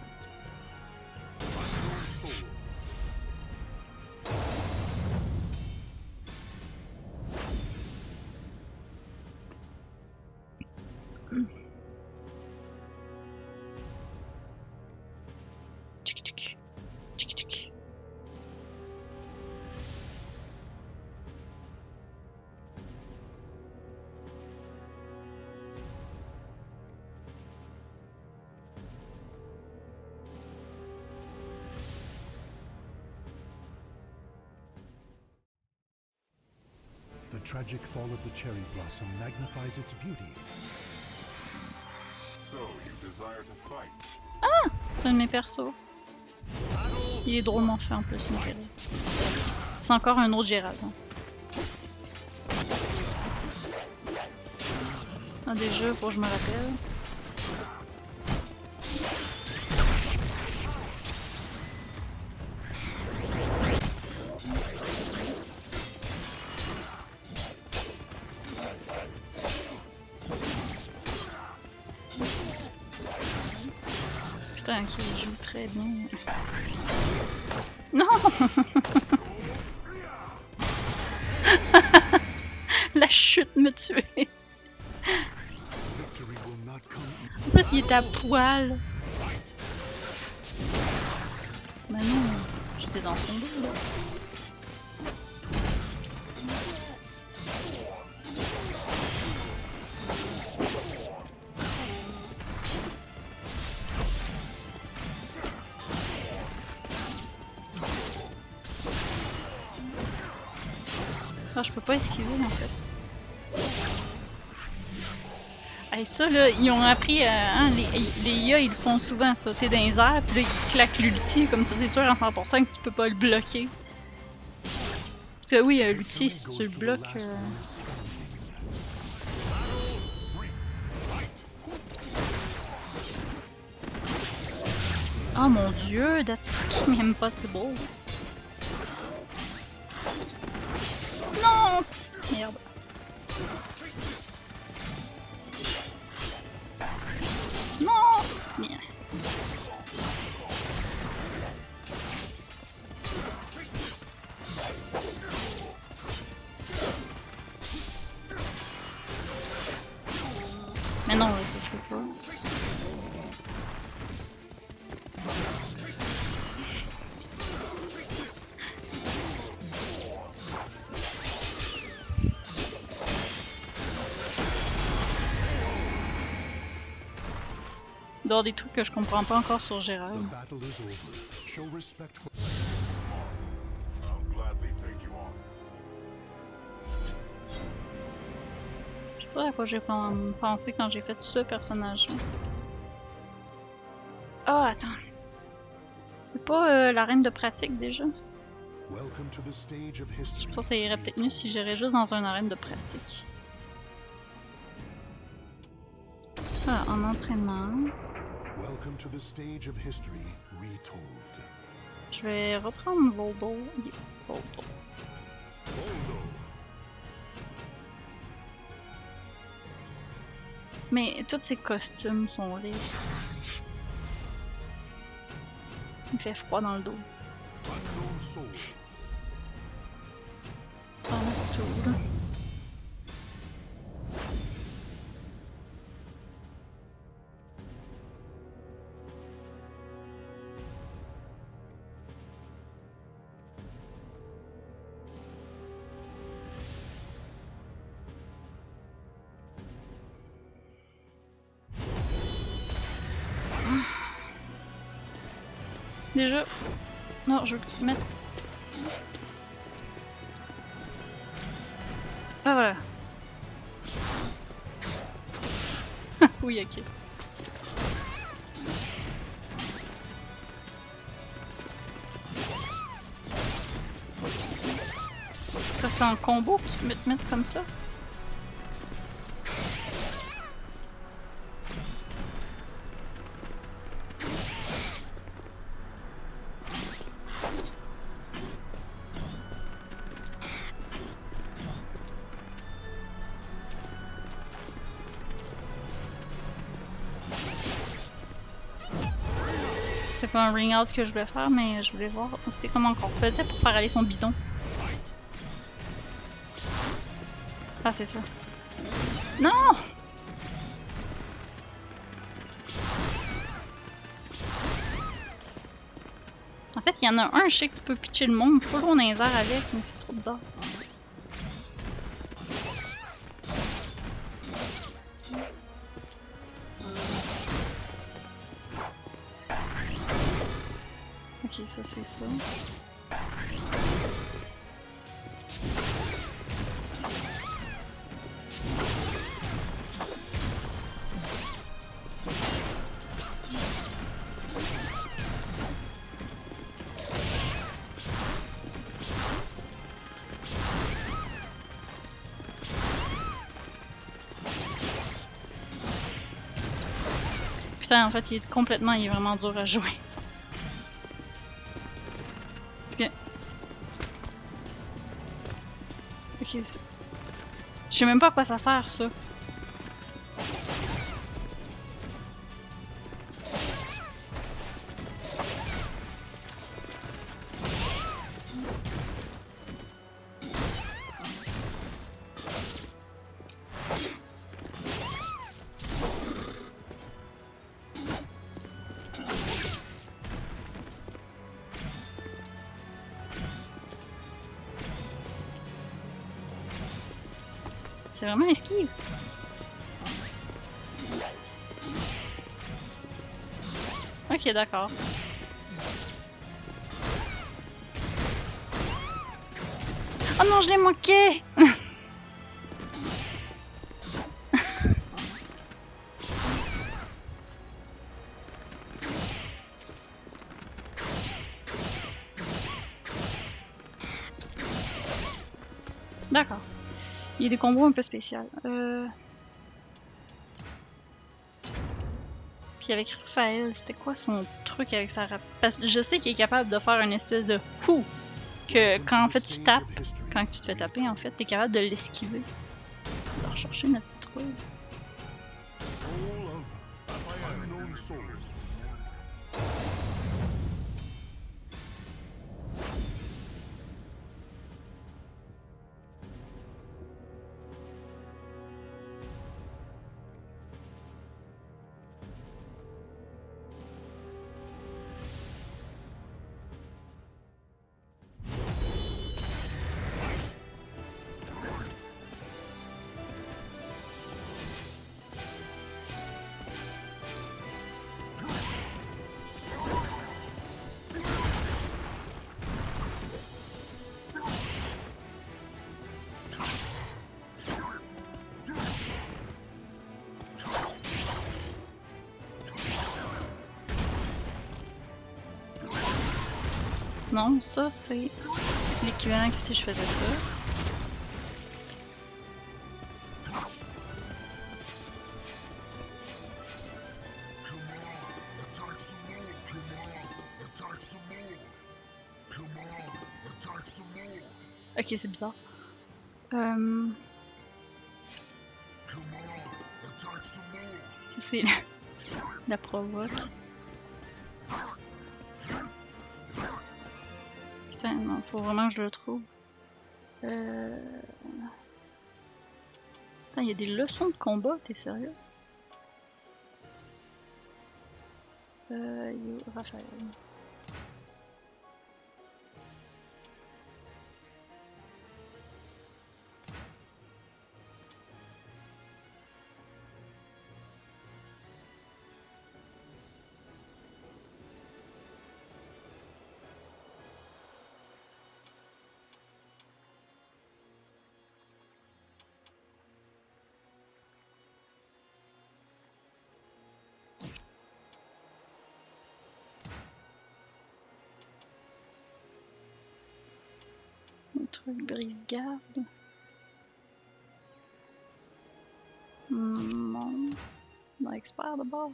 Tchic tchic. Tchic tchic. The tragic fall of the cherry blossom magnifies its beauty. So, you desire to fight? Ah! C'est un de mes persos. Il est drôlement fait en plus, Michael. C'est encore un autre Gérald. Hein. Un des jeux, faut que je me rappelle. Putain, qui joue très bien. Non! La chute me tuait. Victory will not come En fait, il est à poil. Mais non, j'étais dans son dos là. Ah, je peux pas esquiver en fait. Hey, ça là, ils ont appris, euh, hein, les, les I A ils le font souvent ça, c'est dans les airs, puis là ils claquent l'ulti, comme ça c'est sûr à cent pour cent que tu peux pas le bloquer. Parce que oui, euh, l'ulti, si tu le bloques... Euh... Oh mon dieu, that's fucking impossible. Non! Merde. Non! Merde. Mais non, ça se fait pas. D'avoir des trucs que je comprends pas encore sur Gérald. The battle is over. Show respect for I'll gladly take you on. Je sais pas à quoi j'ai pensé quand j'ai fait ce personnage. Ah, oh, attends. C'est pas euh, l'arène de pratique déjà? Welcome to the stage of history. Je pense que ça irait peut-être mieux si j'irais juste dans une arène de pratique. Ah, en entraînement. Welcome to the stage of history retold. Je vais reprendre Voldo. Voldo. Mais tous ces costumes sont laids. Il fait froid dans le dos. Unknown soul. Pas du tout, là. Déjà. Non, je veux le mettre. Ah voilà. Oui, ok. Ça c'est un combo pour te mettre, mettre comme ça. pas un ring out que je voulais faire, mais je voulais voir aussi comment on faisait pour faire aller son bidon. Ah, c'est ça. Non! En fait, il y en a un, je sais que tu peux pitcher le monde full on les airs avec, mais c'est trop bizarre. Ok, ça c'est ça. Putain, en fait, il est complètement, il est vraiment dur à jouer. Parce que... Ok, je sais même pas à quoi ça sert, ça. C'est vraiment esquive. Ok, d'accord. Oh non, je l'ai manqué! D'accord. Il y a des combos un peu spéciaux. Euh... Puis avec Raphaël, c'était quoi son truc avec sa rap... Parce que je sais qu'il est capable de faire une espèce de fou que quand en fait tu tapes, quand tu te fais taper en fait, t'es capable de l'esquiver. On va rechercher notre petite trouille. Soul of unknown souls. Non, ça c'est l'équivalent que si je faisais ça. Ok, c'est bizarre. Euh... C'est la... la provoque. Putain, non, faut vraiment que je le trouve. Euh... Putain, il y a des leçons de combat, t'es sérieux? Euh, yo, Raphaël. Un truc brise-garde. Hmm, non. Dans expert d'abord.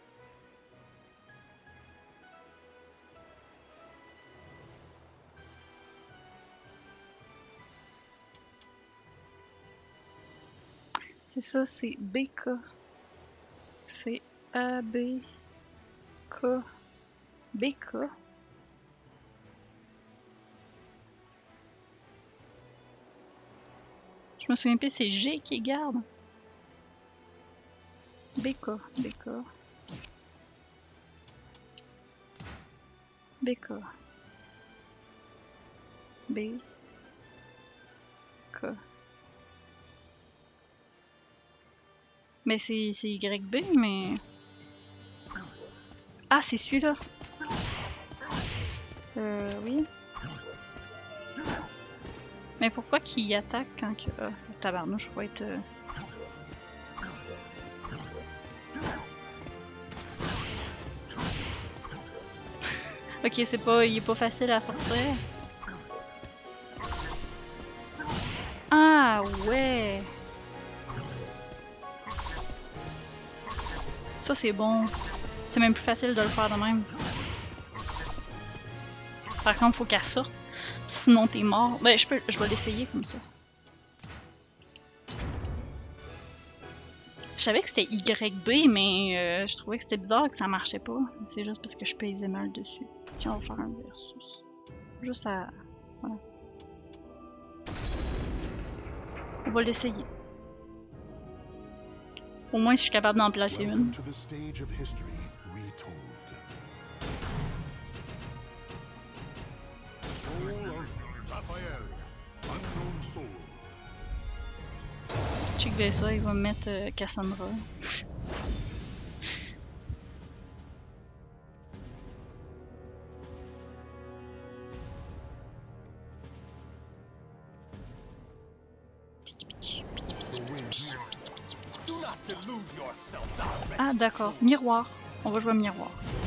C'est ça, c'est B K. C'est A, B, K, B K. Je me souviens plus, c'est G qui garde. B K, B K. B K. B. K. Mais c'est Y B, mais... Ah, c'est celui-là. Euh, oui. Mais pourquoi qu'il attaque quand que... Ah, tabarnouche, je vais être... Euh... Ok, c'est pas... Il est pas facile à sortir. Ah, ouais! Ça, c'est bon. C'est même plus facile de le faire de même. Par contre, faut qu'elle sorte. Sinon, t'es mort. Ben, je peux, je vais l'essayer comme ça. Je savais que c'était Y B, mais euh, je trouvais que c'était bizarre que ça marchait pas. C'est juste parce que je pesais mal dessus. Puis on va faire un versus. Juste à... Voilà. On va l'essayer. Au moins, si je suis capable d'en placer une. To the stage of history retold. Soul of Raphael, unknown soul. Check bien ça, il va me mettre euh, Cassandra. Ah d'accord, miroir. On va jouer miroir.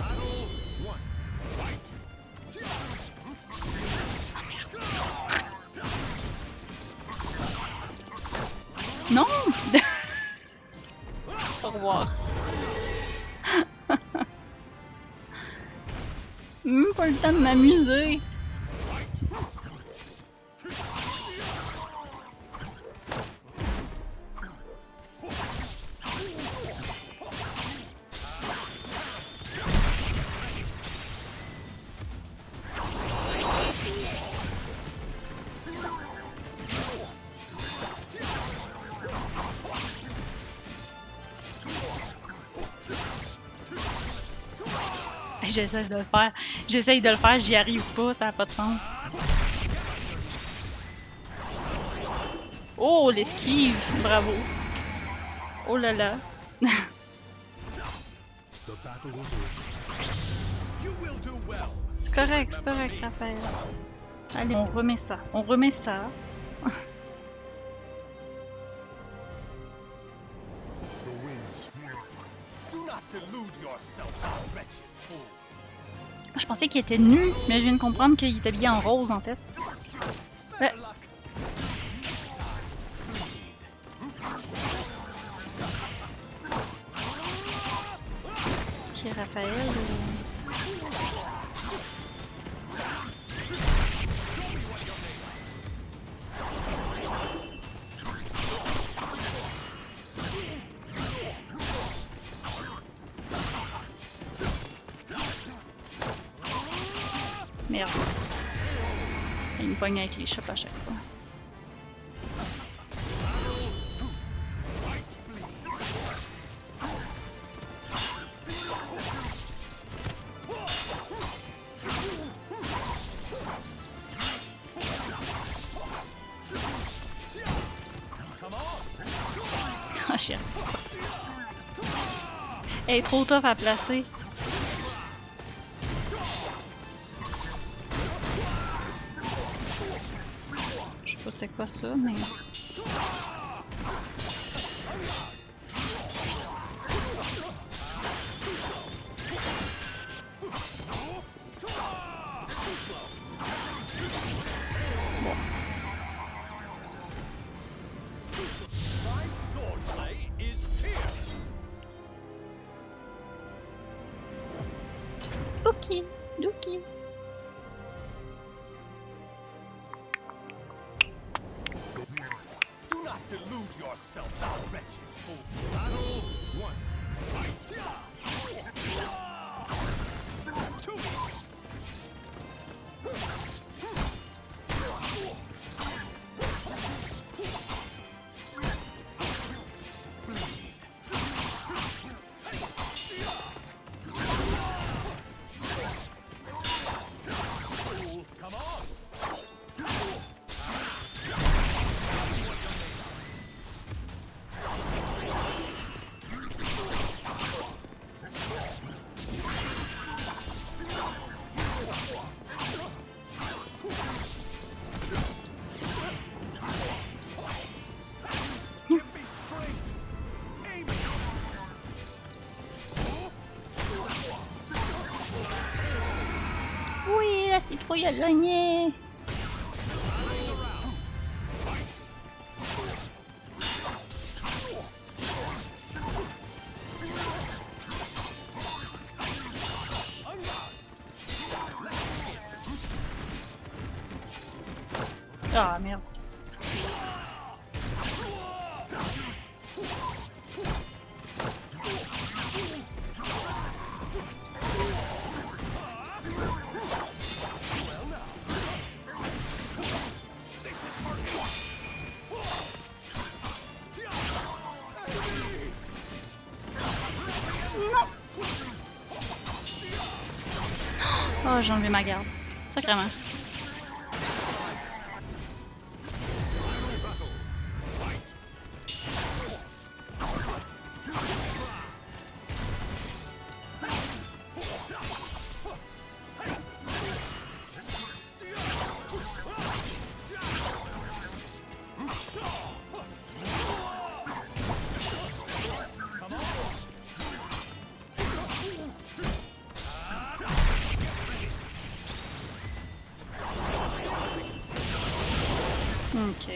Non. Au revoir. Même pas le temps de m'amuser. J'essaie de le faire. J'essaye de le faire, j'y arrive pas, ça n'a pas de sens. Oh, l'esquive! Bravo! Oh là là! C'est correct, c'est correct, Raphaël. Allez, on remet ça. On remet ça. Je pensais qu'il était nu, mais je viens de comprendre qu'il était habillé en rose en fait. Ouais. Ok, Raphaël. Merde. Il me pogne avec les chops à chaque fois. Ah, chien. Elle est trop tough à placer. C'est quoi ça, mais... Bon. Ok, ok. Delude yourself, thou wretched fool. Battle one. Fight. Oui, la citrouille a gagné. Ah merde. Oh, j'ai enlevé ma garde. Sacrément. Ok.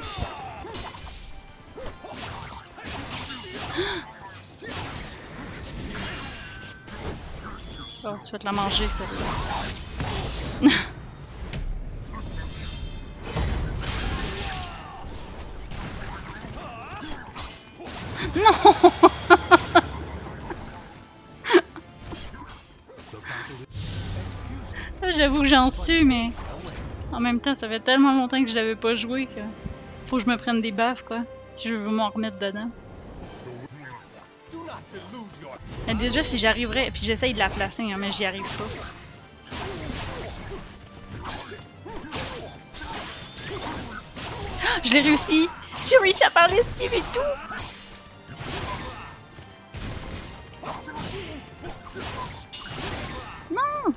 Oh, tu vas te la manger, celle-là. Non. J'avoue que j'en suis, mais en même temps, ça fait tellement longtemps que je l'avais pas joué que faut que je me prenne des baffes, quoi, si je veux m'en remettre dedans. Do not delude your Mais déjà, si j'arriverais, puis j'essaye de la placer, hein, mais j'y arrive pas. Ah, je l'ai réussi! J'ai réussi à parler Steve et tout! Non!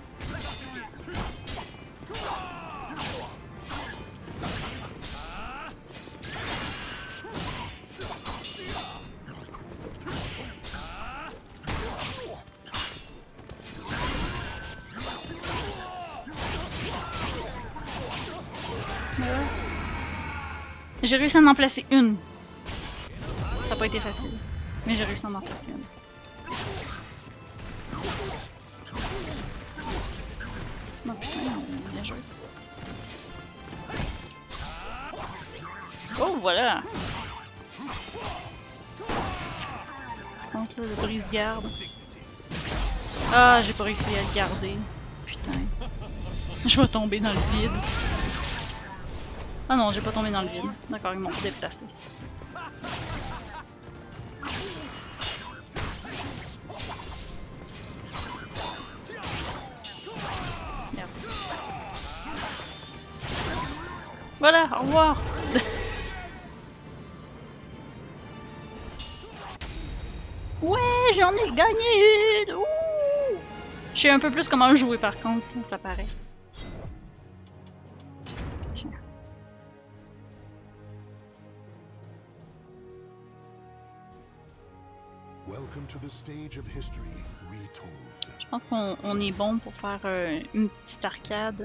J'ai réussi à en placer une. Ça n'a pas été facile, mais j'ai réussi à en placer une. Oh putain, bien joué. Oh voilà! Donc là, le brise-garde. Ah, j'ai pas réussi à le garder. Putain. Je vais tomber dans le vide. Ah non, j'ai pas tombé dans le vide. D'accord, ils m'ont déplacé. Merde. Voilà, au revoir. Ouais, j'en ai gagné une. Ouh. Je sais un peu plus comment jouer par contre, ça paraît. Welcome to the stage of history retold. Je pense qu'on on est bon pour faire euh, une petite arcade.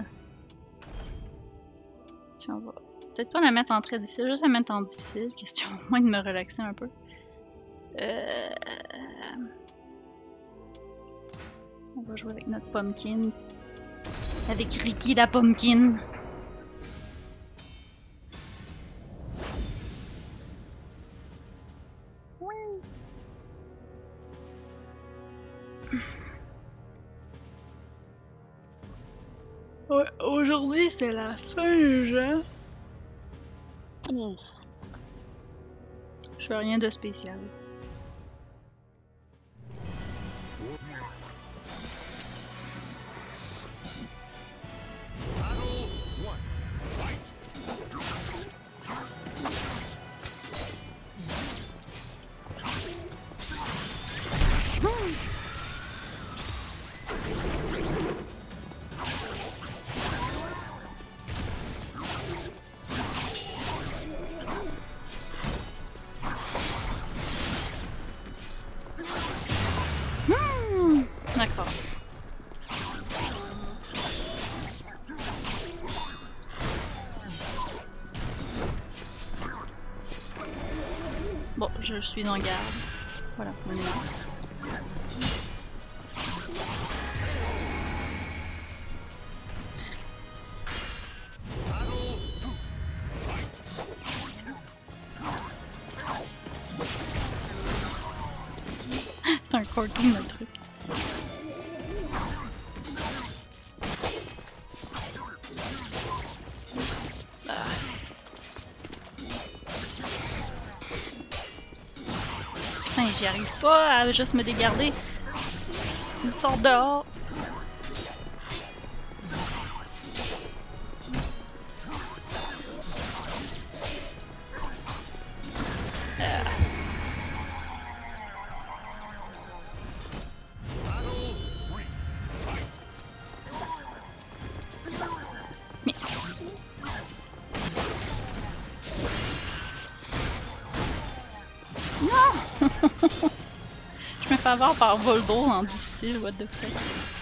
Si on va peut-être pas la mettre en très difficile, juste la mettre en difficile, question au moins de me relaxer un peu. Euh... On va jouer avec notre pumpkin. Avec Ricky la pumpkin. Ouais, aujourd'hui c'est la Saint-Jean. Ouf. Je fais rien de spécial. Battle one. Fight. Hmm, d'accord. Bon, je suis en garde. Voilà, on est là. Battle two. C'est un cartoon le truc. Ah. Putain, j'y arrive pas à juste me dégarder. Il sort dehors. Ah. Battle three. Fight. Non! Je me fais avoir par Voldo en difficile, what the fuck.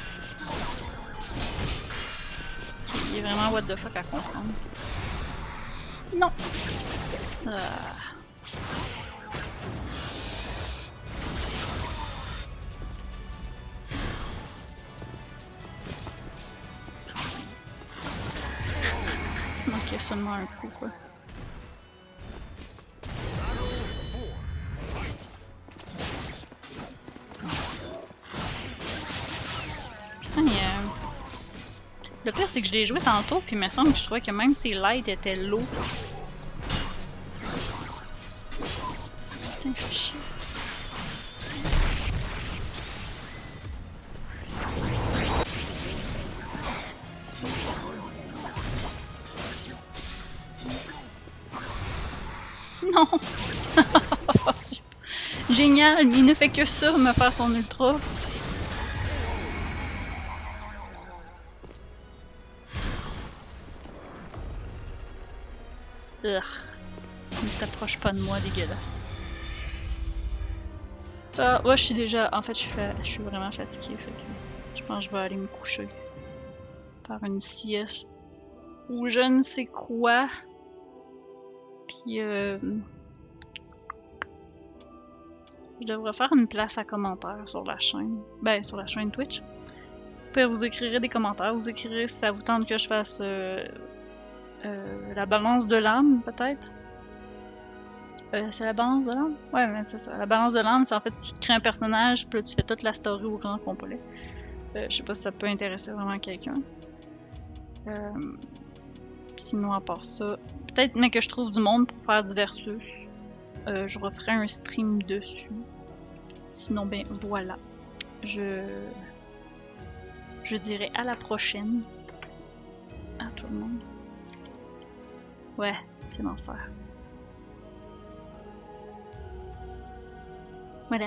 Il est vraiment what the fuck à comprendre. Non! Ah. Ok, seulement un coup quoi. Putain, euh... le pire c'est que je l'ai joué tantôt puis il me semble que je trouvais que même ses lights étaient low. Putain, je suis chier. Non! Génial, il ne fait que ça, me faire son ultra. Urgh. Ne t'approche pas de moi, dégueulasse. Ah, ouais, je suis déjà... En fait, je suis, fa... je suis vraiment fatiguée, fait que je pense que je vais aller me coucher. Faire une sieste. Ou je ne sais quoi. Puis, euh... je devrais faire une place à commentaires sur la chaîne. Ben, sur la chaîne Twitch. Puis vous écrirez des commentaires, vous écrirez si ça vous tente que je fasse euh, euh, la balance de l'âme, peut-être. Euh, c'est la balance de l'âme? Ouais, mais c'est ça. La balance de l'âme, c'est en fait, tu crées un personnage, puis là, tu fais toute la story au grand complet. Euh, je sais pas si ça peut intéresser vraiment quelqu'un. Euh, sinon, à part ça, peut-être mais que je trouve du monde pour faire du versus. Euh, je referai un stream dessus. Sinon, ben voilà. Je... Je dirais à la prochaine. À tout le monde. Ouais, c'est l'enfer. Voilà.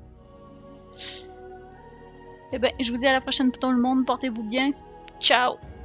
Eh ben, je vous dis à la prochaine pour tout le monde. Portez-vous bien. Ciao!